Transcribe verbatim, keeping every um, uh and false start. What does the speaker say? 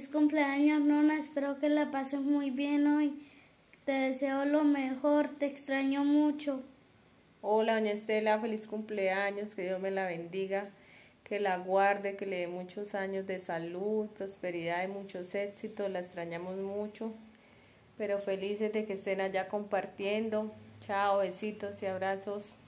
Feliz cumpleaños, Nona. Espero que la pases muy bien hoy. Te deseo lo mejor. Te extraño mucho. Hola, doña Estela. Feliz cumpleaños. Que Dios me la bendiga. Que la guarde, que le dé muchos años de salud, prosperidad y muchos éxitos. La extrañamos mucho. Pero felices de que estén allá compartiendo. Chao, besitos y abrazos.